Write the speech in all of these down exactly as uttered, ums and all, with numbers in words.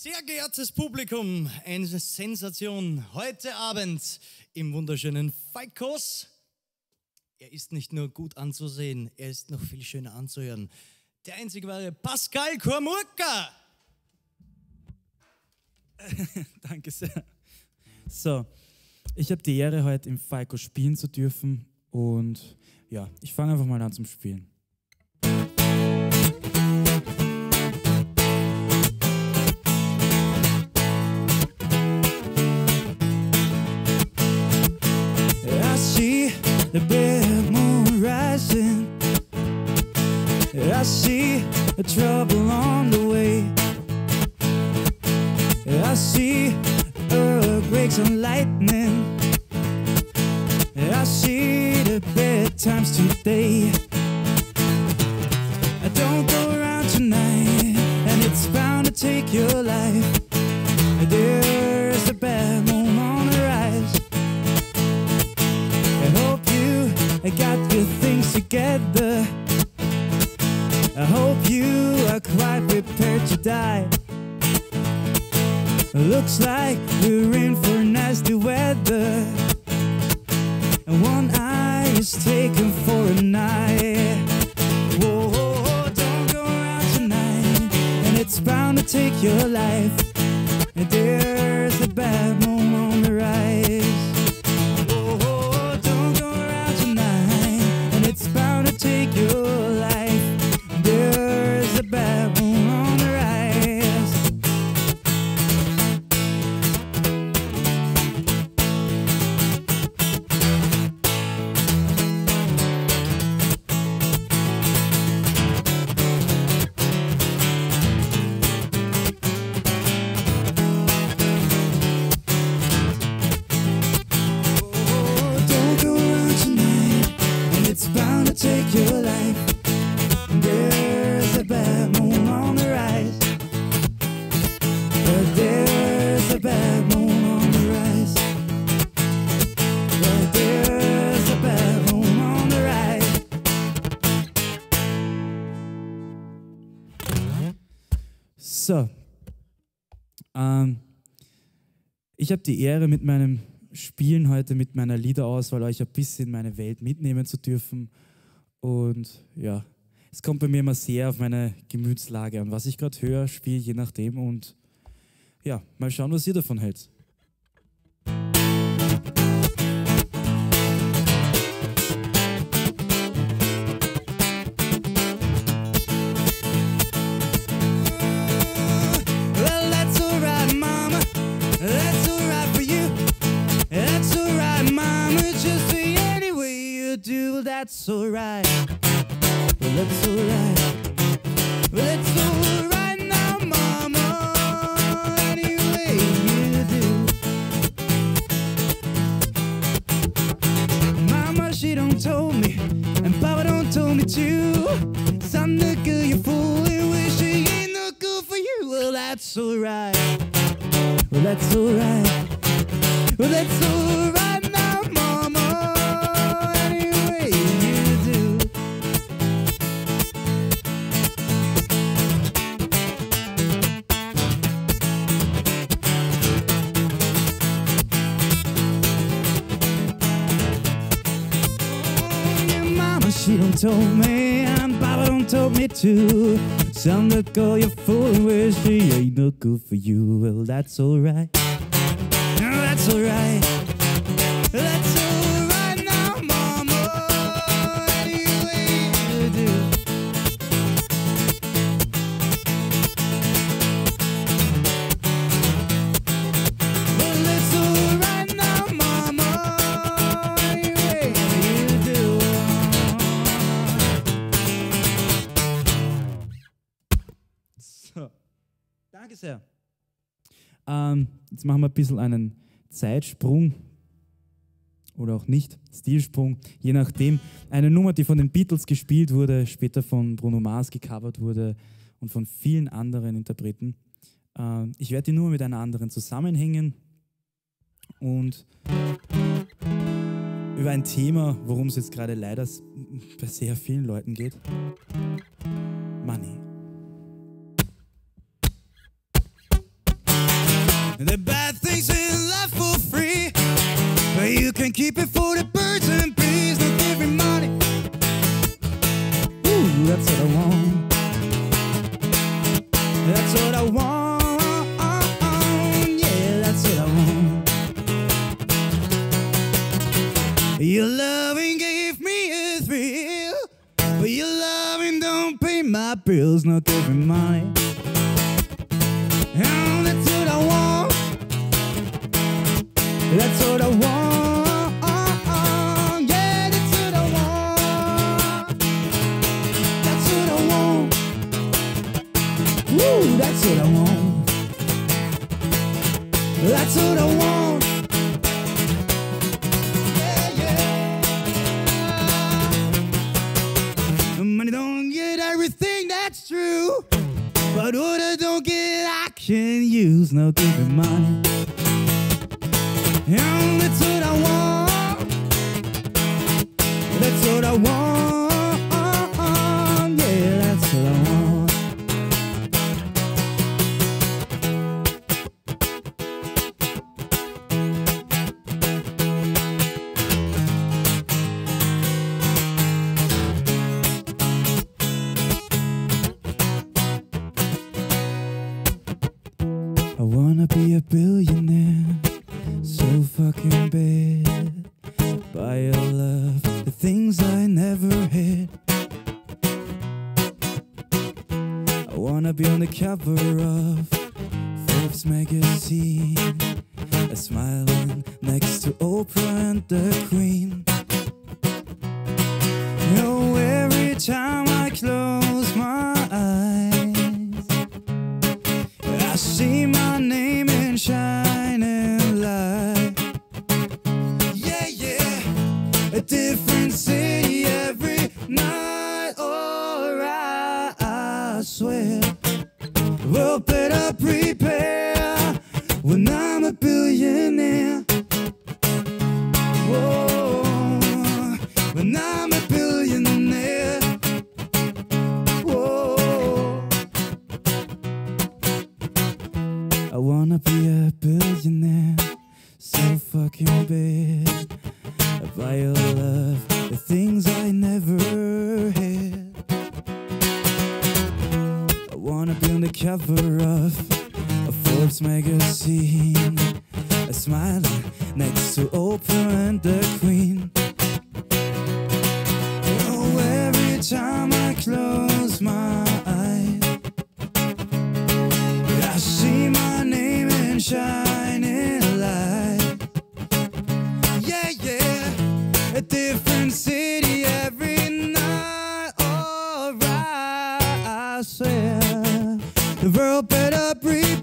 Sehr geehrtes Publikum, eine Sensation heute Abend im wunderschönen Falkos. Er ist nicht nur gut anzusehen, er ist noch viel schöner anzuhören. Der einzig wahre Pascal Kormurka. Danke sehr. So, ich habe die Ehre, heute im Falco spielen zu dürfen und ja, ich fange einfach mal an zum Spielen. I see the big moon rising. I see the trouble on the way. I see earthquakes and lightning. I see the bad times today. I don't go around tonight, and it's bound to take your life. There's a bad moon on the rise. I hope you got your things together. I hope you are quite prepared to die. Looks like we're in for nasty weather, and one eye is taken for a night. Whoa, whoa, whoa, don't go around tonight, and it's bound to take your life. And there's a bad moon on the rise. Whoa, whoa, whoa, don't go around tonight, and it's bound to take your life. There's a bad moon on the rise. Take your life. There's a bad moon on the rise. But there's a bad moon on the rise. But there's a bad moon on the rise. So, ähm, ich habe die Ehre, mit meinem Spielen heute, mit meiner Liederauswahl euch ein bisschen in meine Welt mitnehmen zu dürfen. Und ja, es kommt bei mir immer sehr auf meine Gemütslage an, was ich gerade höre, spiele, je nachdem. Und ja, mal schauen, was ihr davon hält. Well, that's alright, Mama. That's alright for you. That's alright, Mama. Just be any way you do, that's alright. Well, that's alright. Well, it's alright now, Mama. Any way you do. Mama, she don't told me, and Papa don't told me too. Son, the girl you're fooling with, she ain't no good for you. Well, that's alright. Well, that's alright. Well, that's alright now, Mama. Any way you do. Oh, your mama, she don't told me, and Papa don't told me too. Some the girl you're fooling with, she ain't no good for you. Well, that's alright. That's alright. That's alright now, Mama. Any way you do. Well, it's alright now, Mama. Any way you do. So, danke sehr. Ähm, jetzt machen wir ein bisschen einen Zeitsprung oder auch nicht, Stilsprung, je nachdem. Eine Nummer, die von den Beatles gespielt wurde, später von Bruno Mars gecovert wurde und von vielen anderen Interpreten. Äh, ich werde die Nummer mit einer anderen zusammenhängen und über ein Thema, worum es jetzt gerade leider bei sehr vielen Leuten geht. Money. The bad things in life for free, but you can keep it for the birds and bees. Not giving money. Ooh, that's what I want. That's what I want. Yeah, that's what I want. Your loving gave me a thrill, but your loving don't pay my bills. Not giving money. Oh, that's what I want. That's what I want. Yeah, that's what I want. That's what I want. Woo, that's what I want. That's what I want. Yeah, yeah. Money don't get everything, that's true. But what I don't get, I can use. No giving money. And that's what I want. That's what I want. Yeah, that's what I want. I wanna be a billionaire, so fucking bad. Buy a love, the things I never had. I wanna be on the cover of Forbes magazine, a smiling next to Oprah and the Queen. You know, every time I close my eyes, I see my name in shining light. Yeah, yeah, a different city every night. Alright, I swear we'll better prepare when I'm a billionaire. Whoa, when I'm a billionaire. Whoa, I wanna be a billionaire, so fucking bad. I buy your love, the things I never had. I wanna be on the cover of a Forbes magazine, a smiling next to Oprah and the Queen. Oh, every time I close my eyes, I see my name in shining light. Yeah, yeah, a different city every night. Alright, I swear the world better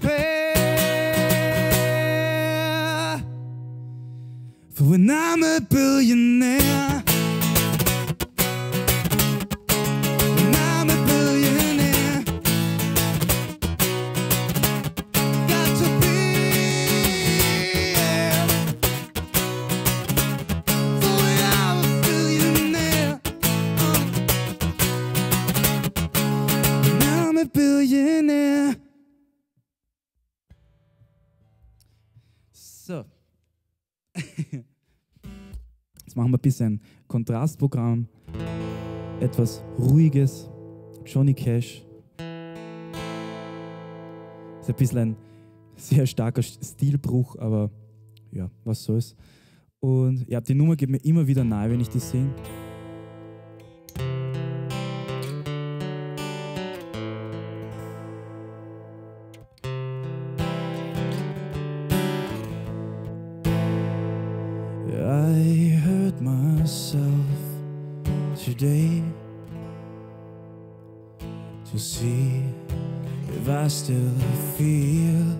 prepare for when I'm a billionaire. When I'm a billionaire, got to be, yeah, for when I'm a billionaire. Uh, when I'm a billionaire. So. Jetzt machen wir ein bisschen Kontrastprogramm, etwas Ruhiges, Johnny Cash. Ist ein bisschen ein sehr starker Stilbruch, aber ja, was soll's. Und ja, die Nummer geht mir immer wieder nahe, wenn ich die singe. I hurt myself today to see if I still feel.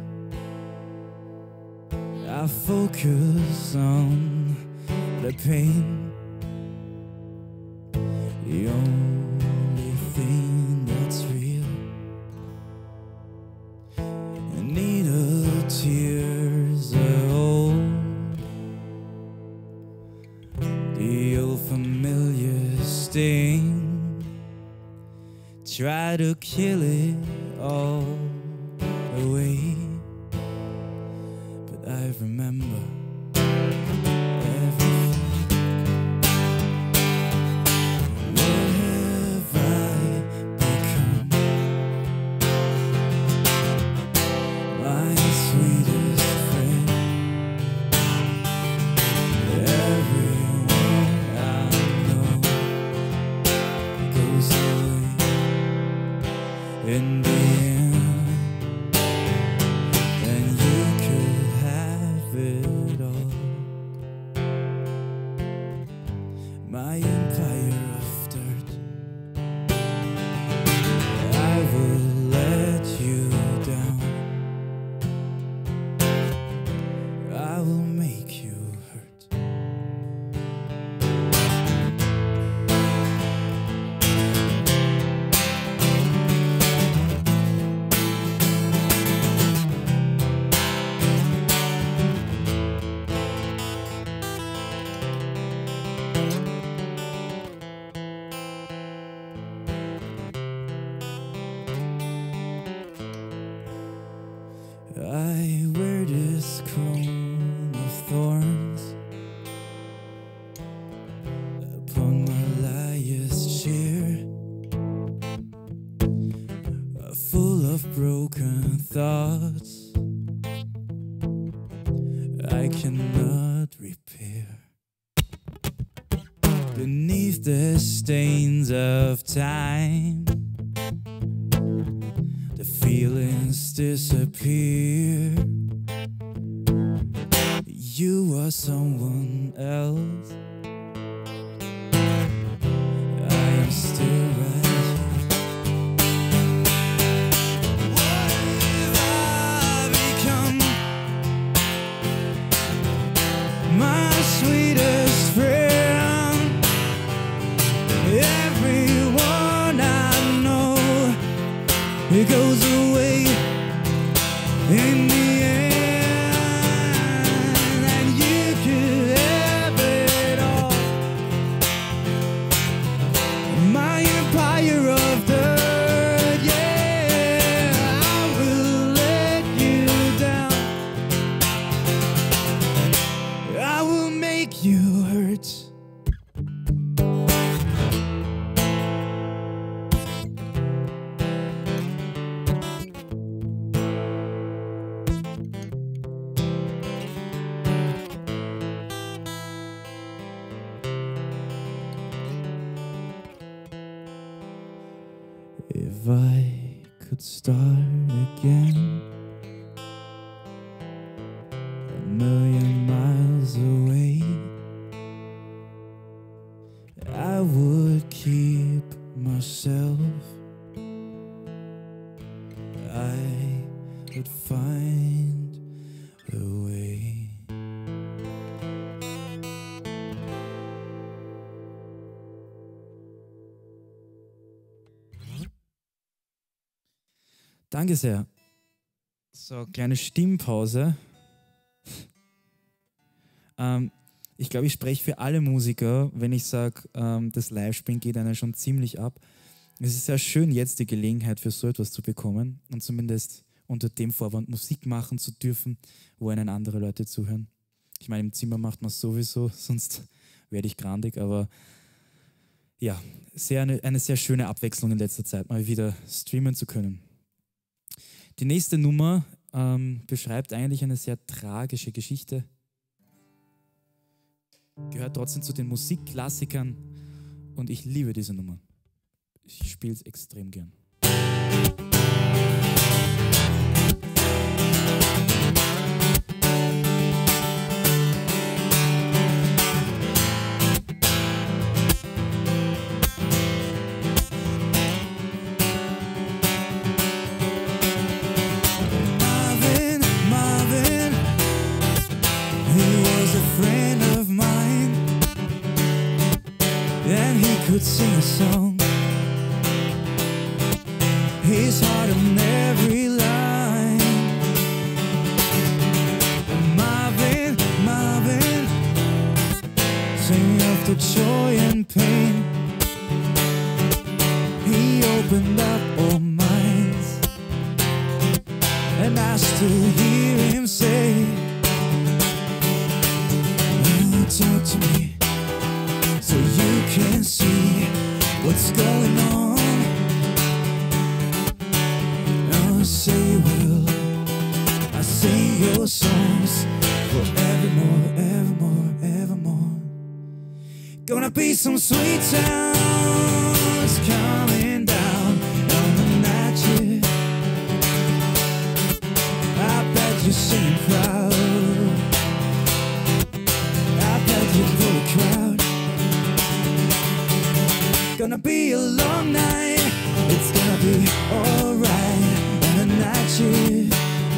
I focus on the pain, the only thing that's real. Needle tears are old, the old familiar sting. Try to kill it all away, I remember everything. What have I become? My sweetest friend. Everyone I know goes away in the end, and you could have it all. My empire of dirt, I will let you down. I will make you hurt. I wear this crown of thorns upon my liar's chair, uh, full of broken thoughts I cannot repair. Beneath the stains of time, the feelings disappear. You are someone else. I am still right here. What have I become? My sweetest friend. Everyone I know, it goes away in the end, and you could have it all. My empire of dirt, yeah, I will let you down. I will make you hurt. If I could start again, a million miles away, I would keep myself. I would find a way. Danke sehr. So, kleine Stimmpause. ähm, ich glaube, ich spreche für alle Musiker, wenn ich sage, ähm, das Live-Spielen geht einer schon ziemlich ab. Es ist sehr schön, jetzt die Gelegenheit für so etwas zu bekommen und zumindest unter dem Vorwand Musik machen zu dürfen, wo einen andere Leute zuhören. Ich meine, im Zimmer macht man es sowieso, sonst werde ich grandig, aber ja, sehr eine, eine sehr schöne Abwechslung in letzter Zeit, mal wieder streamen zu können. Die nächste Nummer ähm, beschreibt eigentlich eine sehr tragische Geschichte. Gehört trotzdem zu den Musikklassikern und ich liebe diese Nummer. Ich spiele es extrem gern. Could sing a song, his heart on every line. Marvin, Marvin, singing of the joy and pain. He opened up all minds, and I still hear him say, talk to me so you can see what's going on. I'll say you will, I'll sing your songs forevermore, evermore, evermore. Gonna be some sweet sounds coming down on the night shift. I bet you're singing proud, I bet you pull a crowd. Gonna be a long night, it's gonna be alright on the night shift.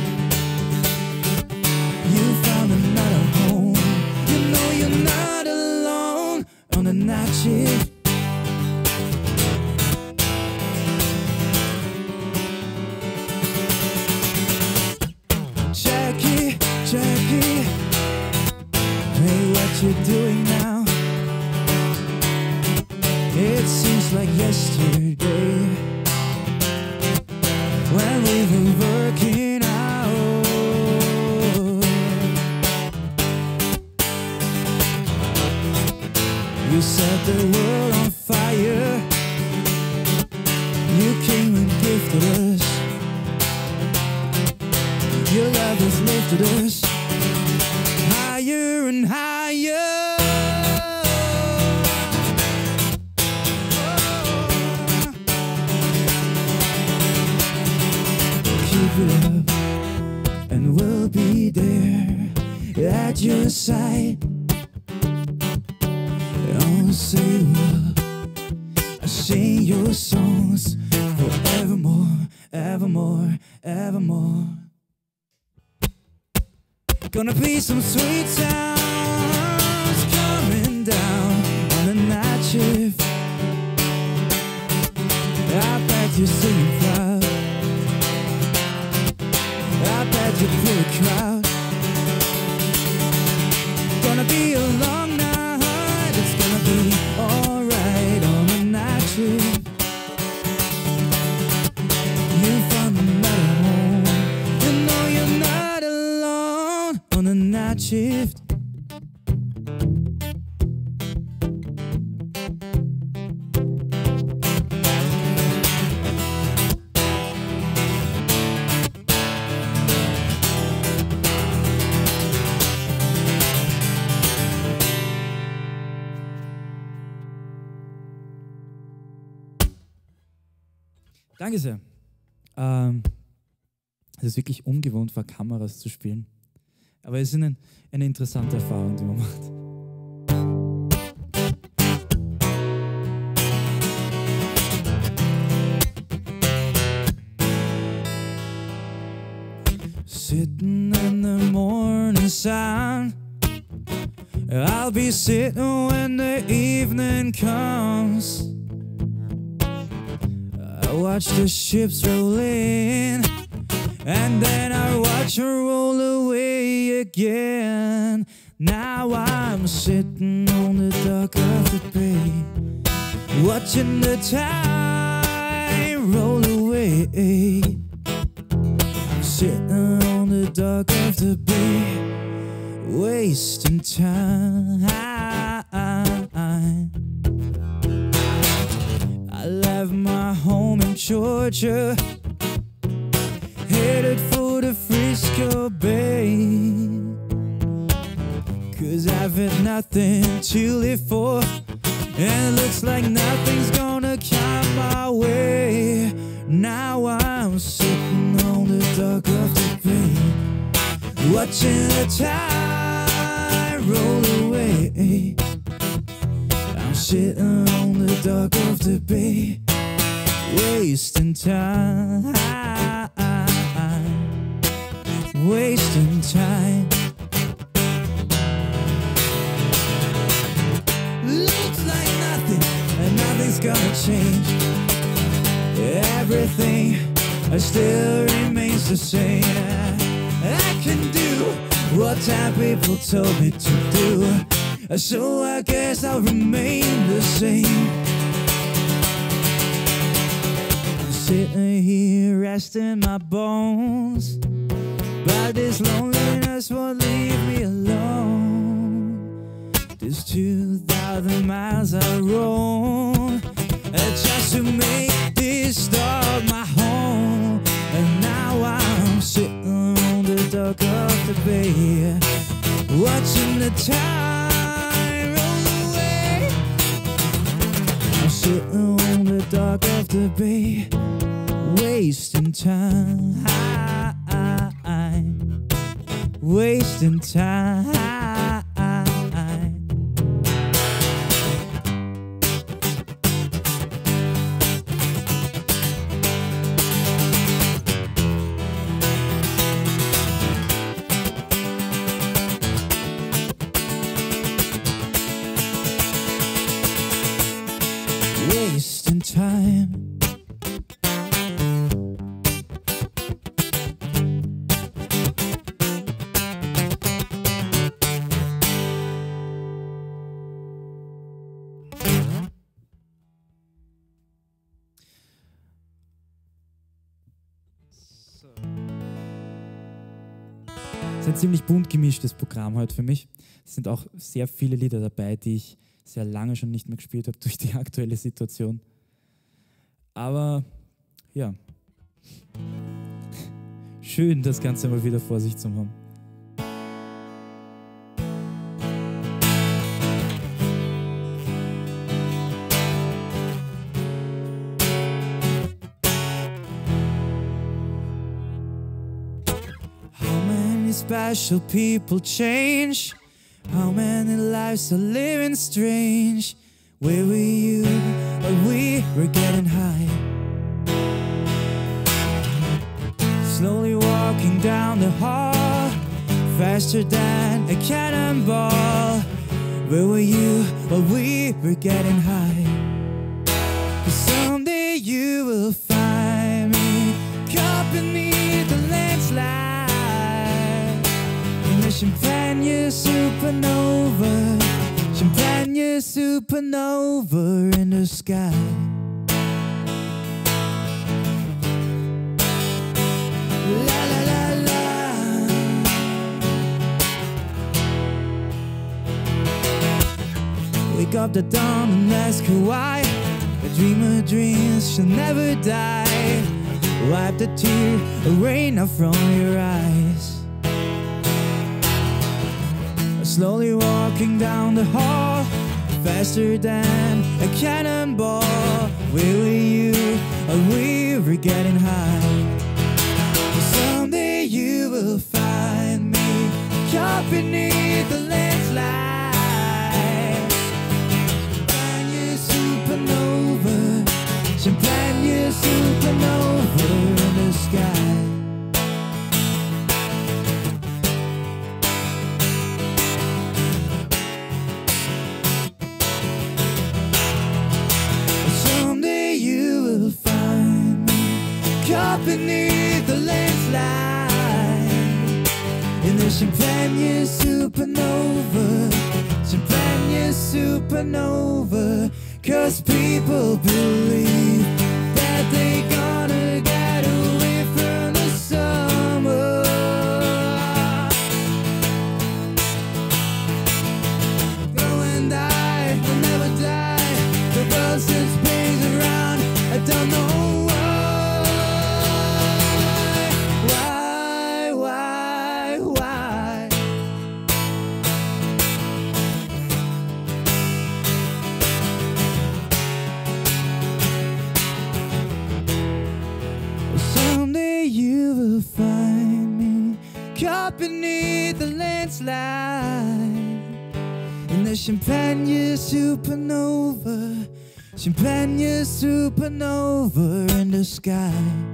You found another home, you know you're not alone on the night shift. Jackie, Jackie, hey, what you doing now? It seems like yesterday when we were working out. You set the world on fire, you came and gifted us, your love has lifted us higher and higher. Keep it up and we'll be there at your side. I'll say will, I'll sing your songs forevermore, evermore, evermore. Gonna be some sweet sounds coming down on the night shift. I bet you're singing proud, I bet you pull a crowd. Gonna be a long night, it's gonna be alright on the night shift. You found another home, you know you're not alone on the night shift. Danke sehr. Ähm, es ist wirklich ungewohnt, vor Kameras zu spielen. Aber es ist eine, eine interessante Erfahrung, die man macht. Sitting in the morning sun, I'll be sitting when the evening comes. I watch the ships roll in, and then I watch her roll away again. Now I'm sitting on the dock of the bay, watching the tide roll away. I'm sitting on the dock of the bay, wasting time. I left my home in Georgia, headed for the Frisco Bay, 'cause I've had nothing to live for, and it looks like nothing's gonna come my way. Now I'm sitting on the dock of the bay, watching the tide roll away. I'm sitting on the dock of the bay, wasting time, wasting time. Looks like nothing, and nothing's gonna change. Everything still remains the same. I can do what time people told me to do, so I guess I'll remain the same. I'm sitting here resting my bones, but this loneliness won't leave me alone. This two thousand miles I roam just to make this dog my home. And now I'm sitting on the dock of the bay, watching the time roll away. I'm sitting on the dock of the bay, wasting time, wasting time. Wasting time. Es ist ein ziemlich bunt gemischtes Programm heute für mich. Es sind auch sehr viele Lieder dabei, die ich sehr lange schon nicht mehr gespielt habe durch die aktuelle Situation. Aber ja, schön, das Ganze mal wieder vor sich zu haben. How many special people change? How many lives are living strange? Where were you when we were getting high? Slowly walking down the hall, faster than a cannonball. Where were you when we were getting high? 'Cause someday you will find me caught beneath the landslide in the Champagne supernova, Champagne supernova in the sky. La la la la. Wake up the dawn and ask her why. A dreamer dreams she'll never die. Wipe the tear, a rain out from your eyes. Slowly walking down the hall, faster than a cannonball. Where were you when we were getting high? Someday you will find me caught beneath the landslide. Champagne supernova, Champagne supernova in the sky. Caught beneath the landslide in the Champagne supernova, Champagne supernova. 'Cause people believe that they gonna get away from the summer. Go and die, will never die. The world still spins around, I don't know why. Find me caught beneath the landslide in the Champagne supernova, Champagne supernova in the sky.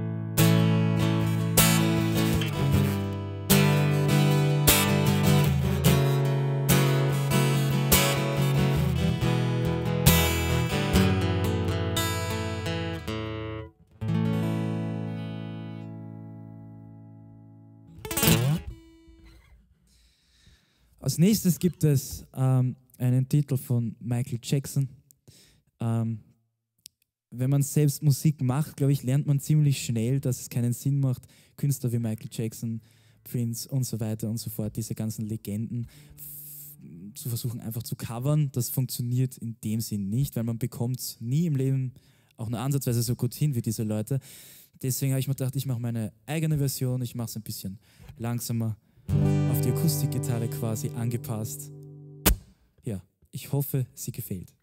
Als nächstes gibt es ähm, einen Titel von Michael Jackson. Ähm, wenn man selbst Musik macht, glaube ich, lernt man ziemlich schnell, dass es keinen Sinn macht, Künstler wie Michael Jackson, Prince und so weiter und so fort, diese ganzen Legenden, zu versuchen, einfach zu covern. Das funktioniert in dem Sinn nicht, weil man bekommt es nie im Leben auch nur ansatzweise so gut hin wie diese Leute. Deswegen habe ich mir gedacht, ich mache meine eigene Version, ich mache es ein bisschen langsamer, auf die Akustikgitarre quasi angepasst. Ja, ich hoffe, sie gefällt.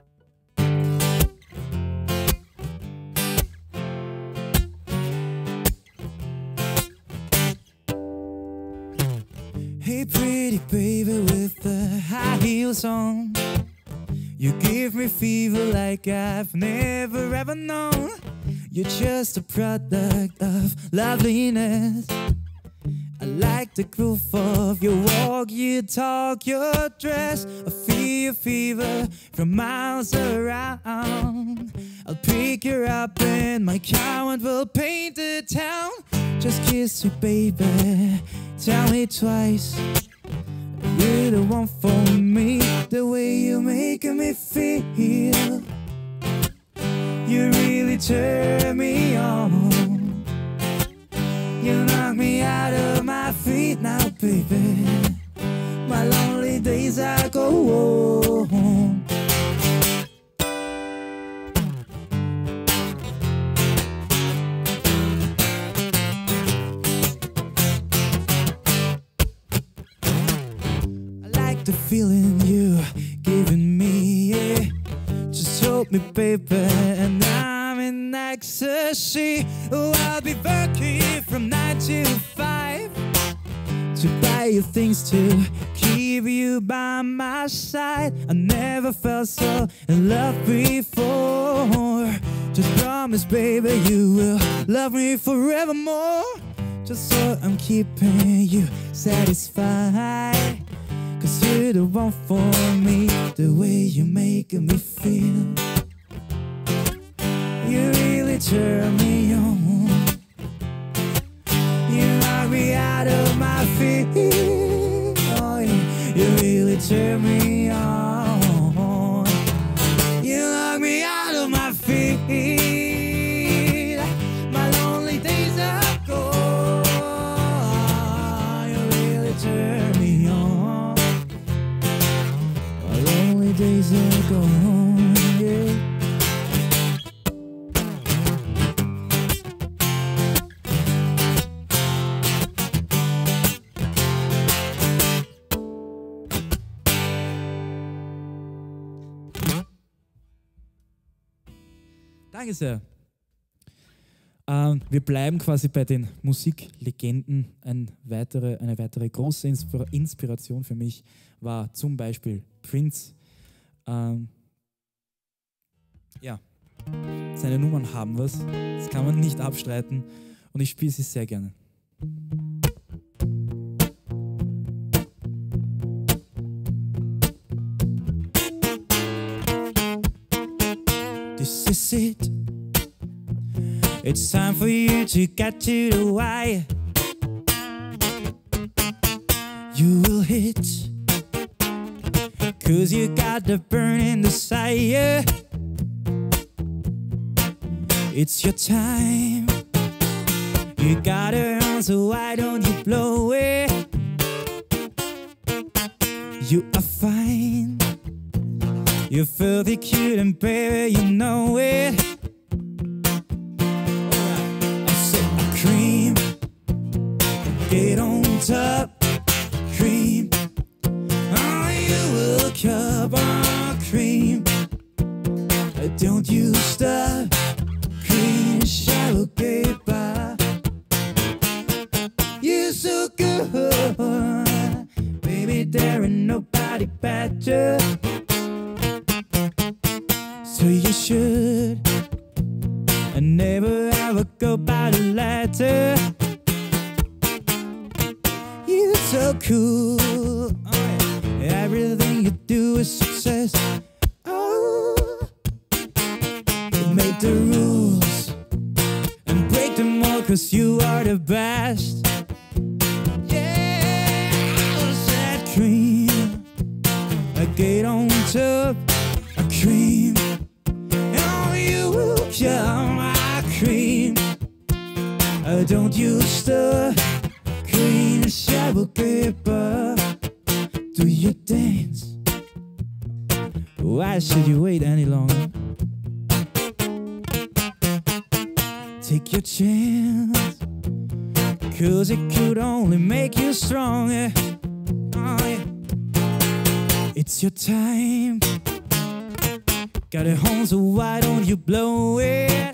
Hey pretty baby with the high heels on, you give me fever like I've never ever known. You're just a product of loveliness. I like the groove of your walk, your talk, your dress. I feel your fever from miles around. I'll pick you up in my car and we'll paint the town. Just kiss me, baby, tell me twice you're the one for me. The way you're making me feel, you really turn me on. You knock me out of my feet now, baby. My lonely days are gone. The feeling you giving me, yeah. Just hold me, baby, and I'm in ecstasy. Oh, I'll be working from nine to five to buy you things to keep you by my side. I never felt so in love before. Just promise, baby, you will love me forevermore. Just so I'm keeping you satisfied. Cause you're the one for me, the way you're making me feel. You really turn me on. You knock me out of my feet. Oh, yeah. You really turn me on. You knock me out of my feet. My lonely days are gone. You really turn me on. Days are gone, yeah. Danke sehr. Ähm, wir bleiben quasi bei den Musiklegenden. Ein weitere, eine weitere große Inspira- Inspiration für mich war zum Beispiel Prince. Ähm, ja, seine Nummern haben was, das kann man nicht abstreiten und ich spiele sie sehr gerne. This is it. It's time for you to get to the wire. You will hit, cause you got the burning desire. It's your time. You got it on, so why don't you blow it? You are fine. You're filthy cute and baby, you know it. I said cream, get on top, cream. Cup of cream, don't you stop, cream, shallow paper. You're so good, baby, there ain't nobody better. So you should and never ever go by the letter. You're so cool. Everything you do is success. Oh, you make the rules and break them all, cause you are the best. Yeah, I said cream, I get on top, a cream. Oh, you will come, my cream. Uh, don't you stir, cream, shallow paper. Do you dance? Why should you wait any longer? Take your chance, 'cause it could only make you stronger. Oh, yeah. It's your time. Got a horn, so why don't you blow it?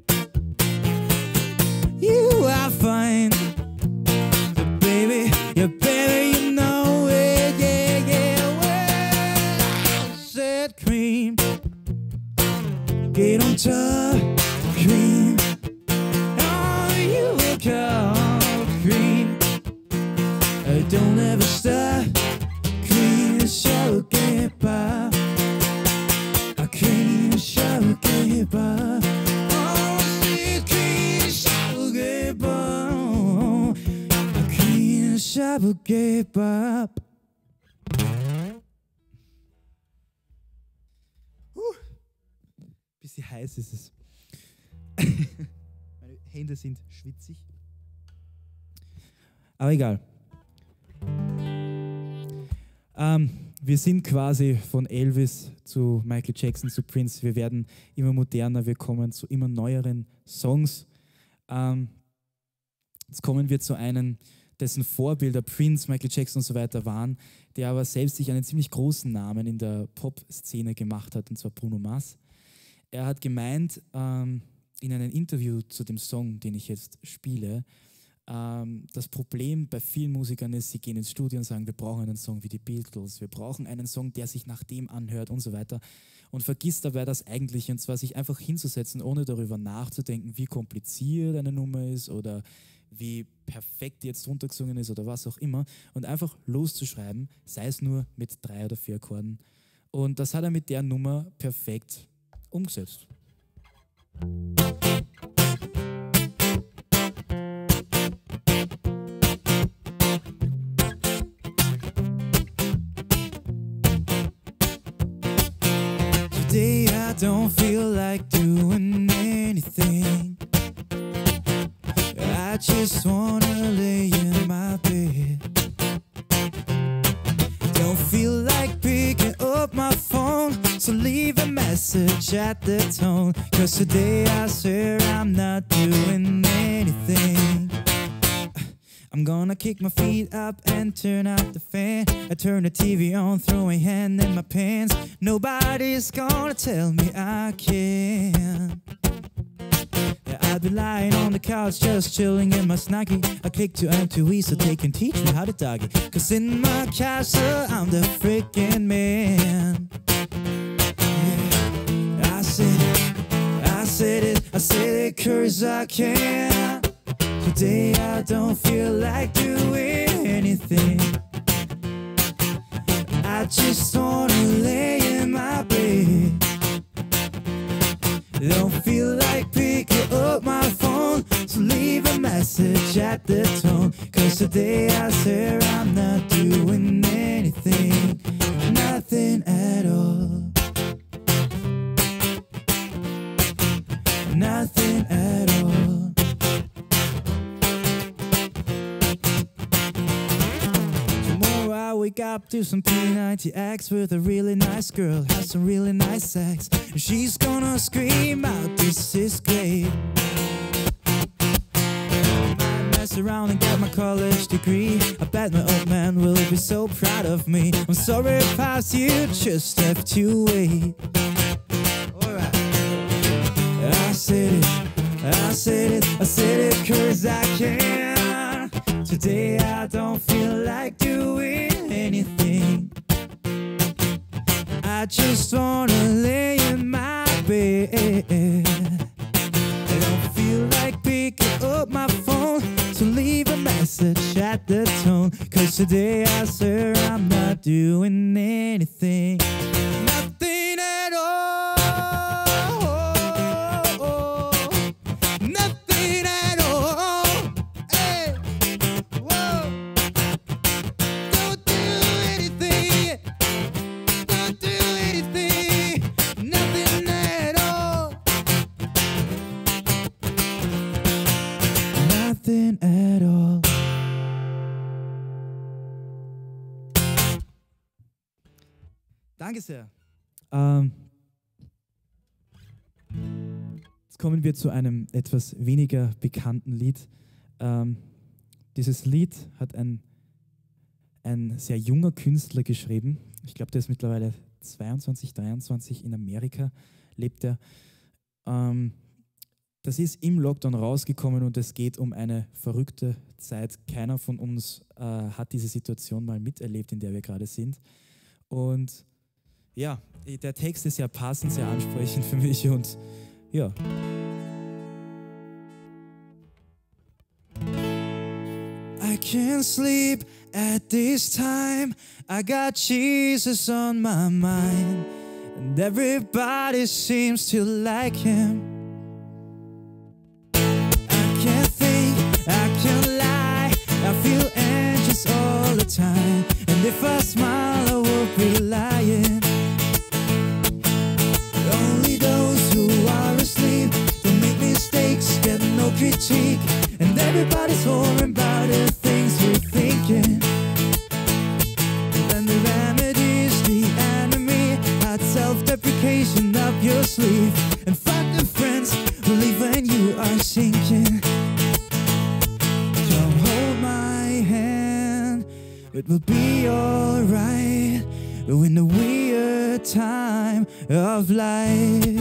You are fine, but baby, yeah, baby, you know it, yeah, yeah. Well, said cream, get on top, cream. Oh, you will come, cream. Uh, don't ever stop, cream. Shall get by. Cream shall get by. Oh, see, cream shall get by. Cream shall get by. Uh, bisschen heiß ist es. Meine Hände sind schwitzig. Aber egal. Ähm, wir sind quasi von Elvis zu Michael Jackson zu Prince. Wir werden immer moderner, wir kommen zu immer neueren Songs. Ähm, jetzt kommen wir zu einem, dessen Vorbilder Prince, Michael Jackson und so weiter waren, der aber selbst sich einen ziemlich großen Namen in der Pop-Szene gemacht hat, und zwar Bruno Mars. Er hat gemeint, ähm, in einem Interview zu dem Song, den ich jetzt spiele, Ähm, das Problem bei vielen Musikern ist, sie gehen ins Studio und sagen, wir brauchen einen Song wie die Beatles, wir brauchen einen Song, der sich nach dem anhört und so weiter, und vergisst dabei das Eigentliche, und zwar sich einfach hinzusetzen, ohne darüber nachzudenken, wie kompliziert eine Nummer ist oder wie perfekt die jetzt runtergesungen ist oder was auch immer, und einfach loszuschreiben, sei es nur mit drei oder vier Akkorden. Und das hat er mit der Nummer perfekt umgesetzt. Today I don't feel like doing anything. I just wanna lay in my bed. Don't feel like picking up my phone, so leave a message at the tone. 'Cause today I swear I'm not doing anything. I'm gonna kick my feet up and turn out the fan. I turn the T V on, throw a hand in my pants. Nobody's gonna tell me I can't. Yeah, I'd be lying on the couch just chilling in my snuggie. I click to M T V so they can teach me how to doggy. 'Cause in my castle I'm the freaking man. Yeah. I said it, I said it, I said it 'cause I can. Today I don't feel like doing anything. I just wanna lay in my bed. Don't feel like picking up my phone, so leave a message at the tone. 'Cause today I swear I'm not doing anything. Nothing at all. Nothing at all. I wake up to some P ninety X with a really nice girl, has some really nice sex. She's gonna scream out, this is great. I mess around and get my college degree. I bet my old man will be so proud of me. I'm sorry past, you just have to wait. Alright. I said it, I said it, I said it 'cause I can. Today I don't feel like doing anything. I just wanna lay in my bed. I don't feel like picking up my phone, so leave a message at the tone. 'Cause today I swear I'm not doing anything. Nothing at all. Nothing at all. Hey. Whoa. Don't do anything. Don't do anything. Nothing at all. Nothing at all. Danke sehr. Ähm, jetzt kommen wir zu einem etwas weniger bekannten Lied. Ähm, dieses Lied hat ein, ein sehr junger Künstler geschrieben. Ich glaube, der ist mittlerweile zweiundzwanzig, dreiundzwanzig, in Amerika lebt er. Ähm, das ist im Lockdown rausgekommen und es geht um eine verrückte Zeit. Keiner von uns äh, hat diese Situation mal miterlebt, in der wir gerade sind. Und ja, der Text ist sehr passend, sehr ansprechend für mich und ja. I can't sleep at this time. I got Jesus on my mind, and everybody seems to like him. I can't think, I can't lie. I feel anxious all the time, and if I smile, I would be lying. Only those who are asleep don't make mistakes, get no critique, and everybody's worrying about the things you're thinking. And the remedy's the enemy, hide self-deprecation up your sleeve, and fuck the friends who leave when you are sinking. Come hold my hand, it will be alright in the weird time of life.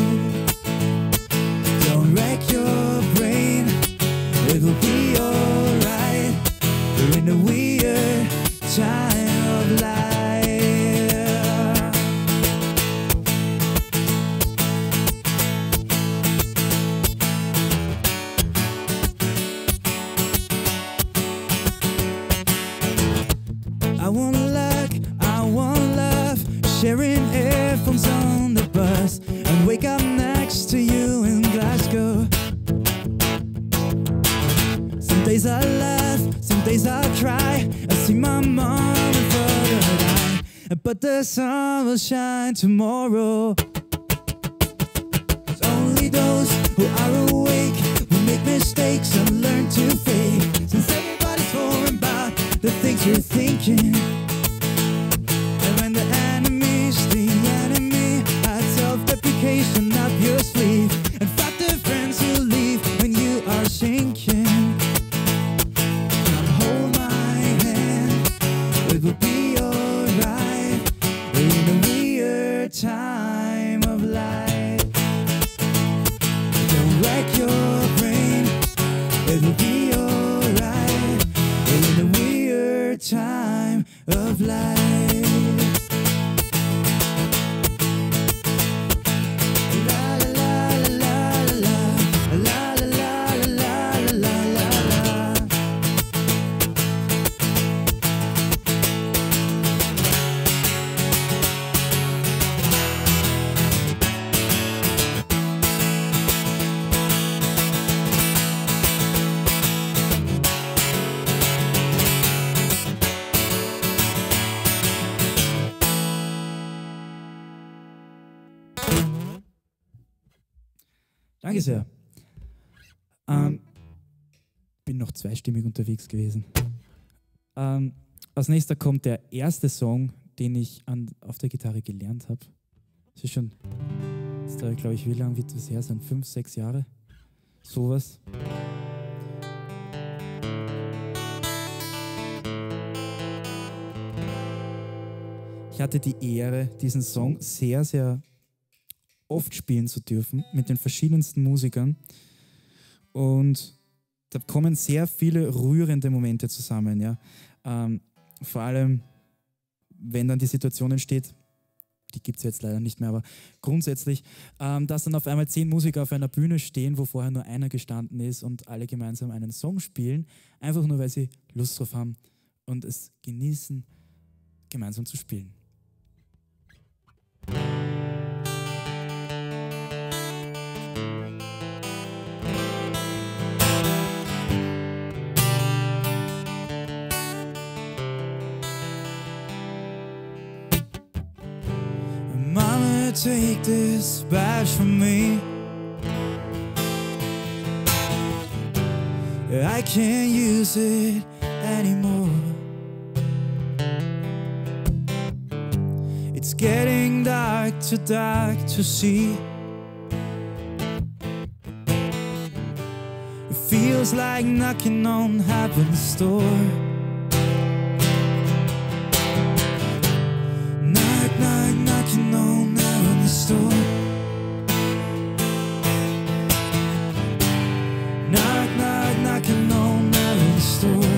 Don't wreck your brain, it will be alright. We're in a weird time of life. I want luck, I want love, sharing earphones on the bus, and wake up next to you in Glasgow. Some days I laugh, some days I cry. I see my mom in front of her eye, but the sun will shine tomorrow. It's only those who are awake who make mistakes and learn to fake. Since everybody's worrying about the things you're thinking, and when the enemy's the enemy, hide self-deprecation up your sleeve, and fuck the friends who leave when you are sinking. It will be alright in a weird time of life. Don't wreck your brain. It will be alright in a weird time of life. La la la la la la la la la la la la. Danke sehr. Ähm, bin noch zweistimmig unterwegs gewesen. Ähm, als nächster kommt der erste Song, den ich an, auf der Gitarre gelernt habe. Das ist schon, das da, glaube ich, wie lange wird das her sein? Fünf, sechs Jahre? Sowas. Ich hatte die Ehre, diesen Song sehr, sehr oft spielen zu dürfen mit den verschiedensten Musikern, und da kommen sehr viele rührende Momente zusammen, ja. Ähm, vor allem, wenn dann die Situation entsteht, die gibt es jetzt leider nicht mehr, aber grundsätzlich, ähm, dass dann auf einmal zehn Musiker auf einer Bühne stehen, wo vorher nur einer gestanden ist, und alle gemeinsam einen Song spielen, einfach nur, weil sie Lust drauf haben und es genießen, gemeinsam zu spielen. Mama, take this badge from me. I can't use it anymore. It's getting dark dark, too dark to see. It feels like knocking on heaven's door. Knock, knock, knocking on heaven's door. Knock, knock, knocking on heaven's door.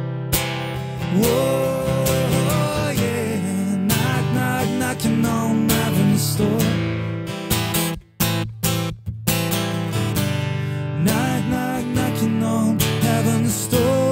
Whoa, yeah. Knock, knock, knocking on heaven's door. Knock, knock, knocking on heaven's door.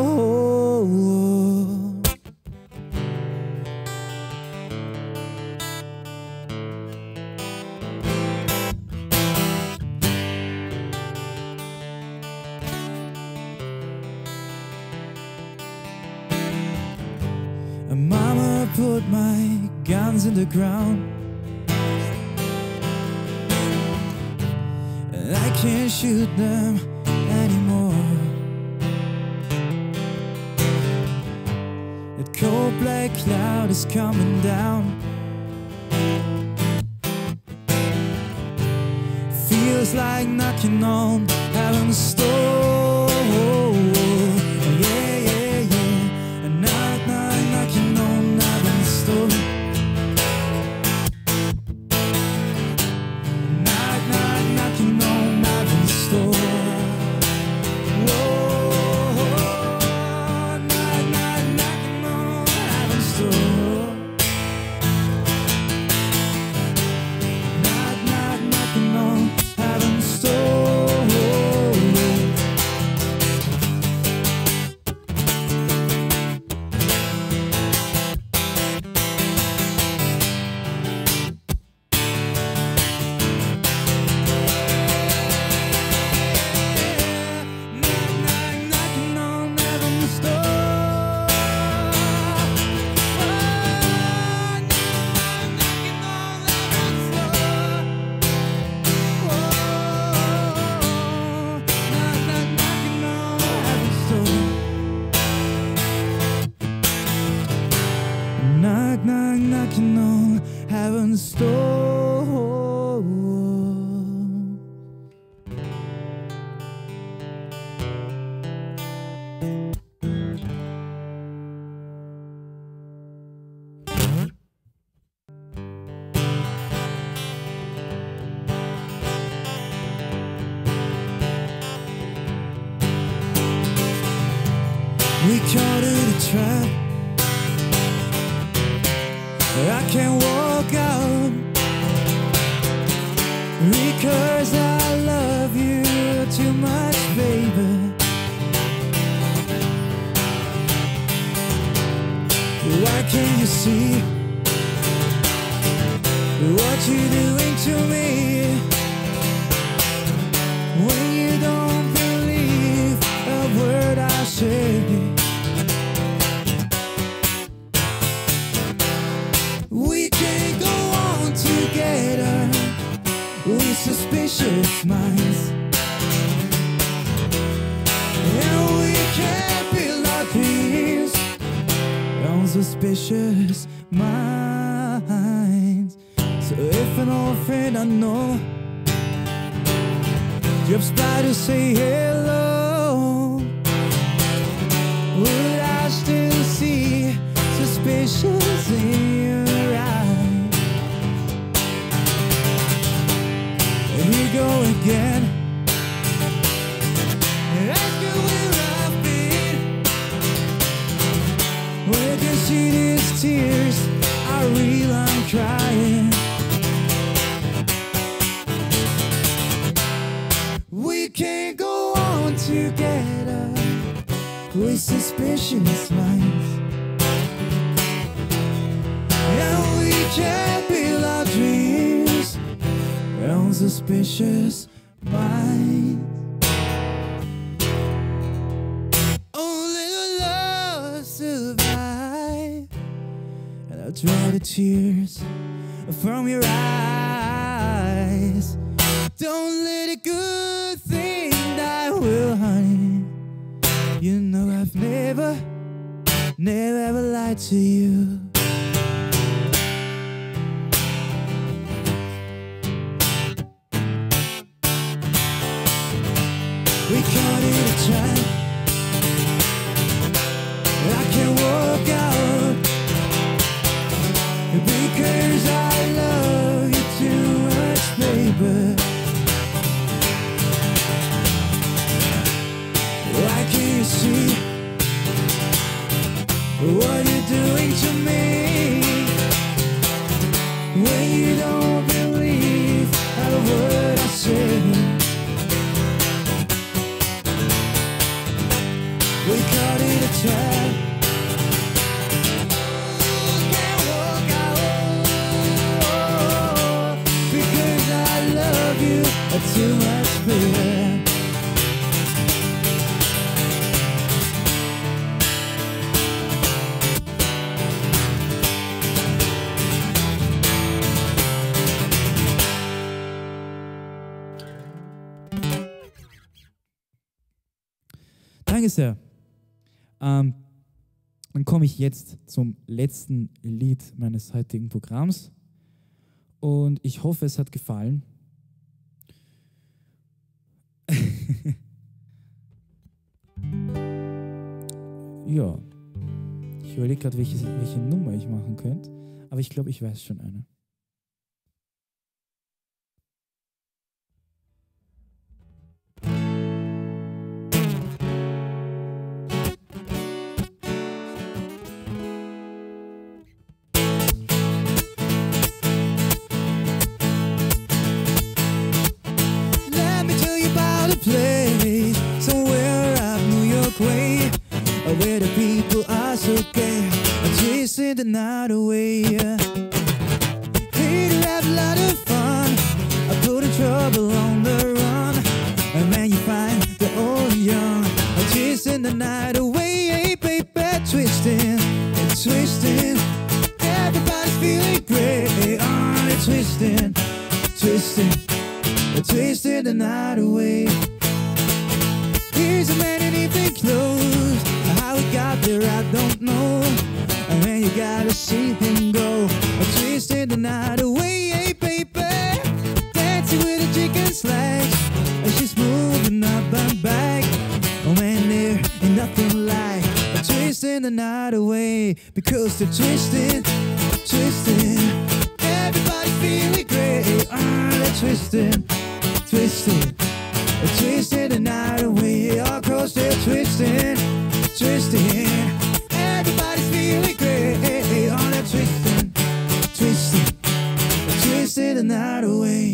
And Mama put my guns in the ground, and I can't shoot them anymore. That cold black cloud is coming down. Feels like knocking on heaven's door. Yeah, yeah, yeah. And knock, knock, knocking on heaven's door. Knock, knock, knocking on heaven's door. Whoa, knock, knock, knocking on heaven's door. Knock, knock, knocking on heaven's door. Knock, knock, knocking on heaven's door. We caught in a trap. I can't walk out because I love you too much, baby. Why can't you see what you're doing to me when you don't believe a word I say? We can't go on together with suspicious minds, and we can't build our dreams on suspicious minds. So if an old friend I know drops by to say hello, would I still see suspicious in your eyes? Here we go again. Ask you where I've been. When you see these tears, I realize I'm crying. We can't go on together with suspicious minds, and we can't build our dreams on suspicious minds. Only the love survive, and I'll dry the tears from your eyes. Don't let a good thing die, well, honey. You know I've never, never ever lied to you. what you're doing to me. When you don't believe a word I say, we caught it a trap. Can't walk out because I love you too much, baby. Danke sehr. Ähm, dann komme ich jetzt zum letzten Lied meines heutigen Programms und ich hoffe, es hat gefallen. Ja, ich überlege gerade, welche, welche Nummer ich machen könnte, aber ich glaube, ich weiß schon eine. Place somewhere out New York way, where the people are so gay, chasing the night away. Here to have a lot of fun, putting trouble on the run, and then you find the old and young, chasing the night away. Hey, baby, twisting, twisting, everybody's feeling great. Oh, they're twisting, twisting, twisting the night away. Here's a man in evening clothes. How he got there, I don't know. And then you gotta see him go, twisting the night away. Hey, baby, dancing with a chicken's legs, and she's moving up and back. Oh man, there ain't nothing like twisting the night away, because they're twisting, twisting. Everybody's feeling great. Ah, they're twisting, twisting. Twisting the night away, all across there, twisting, twisting. Everybody's feeling great, on that twisting, twisting, twisting the night away.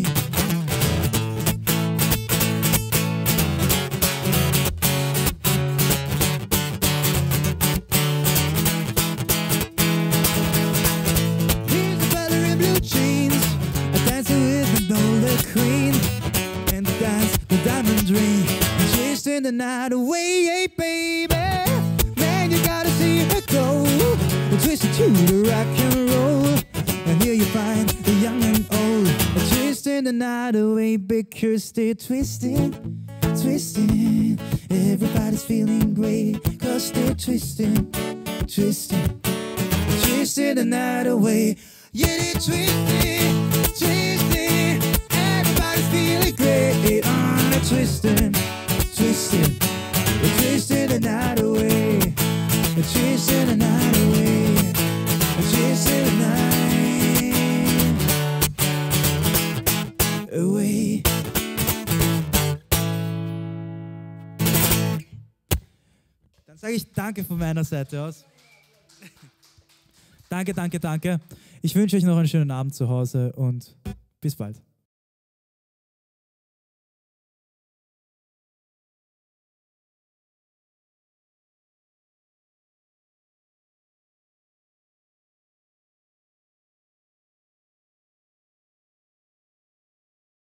Here's a fella in blue jeans, dancing with an older queen, and the dance, the diamond ring, chasing the night away. Hey, baby, man, you gotta see her go, twisting to the rock and roll, and here you find the young and old, twisting the night away, because they're twisting, twisting. Everybody's feeling great, cause they're twisting, twisting, twisting the night away. Yeah, they're twisting, twisting. Everybody's feeling great. On the twisting, twisting, twisting the night away, twisting the night away, twisting the night away. Dann sage ich Danke von meiner Seite aus. Danke, danke, danke. Ich wünsche euch noch einen schönen Abend zu Hause und bis bald.